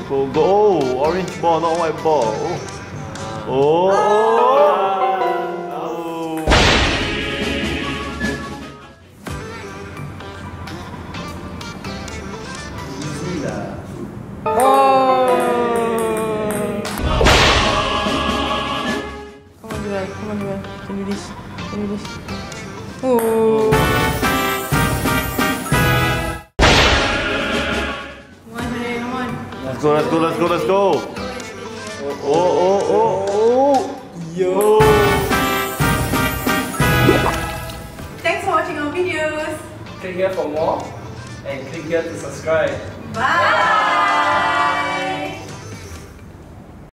Go, go. Oh, orange ball, not white ball. Oh. Easy lah. Come on, Joel. Can you do this? Can you do this? Oh. Come on, Joel. Come on. Let's go, let's go, let's go, let's go. Oh. Yo. Thanks for watching our videos. Click here for more and click here to subscribe. Bye.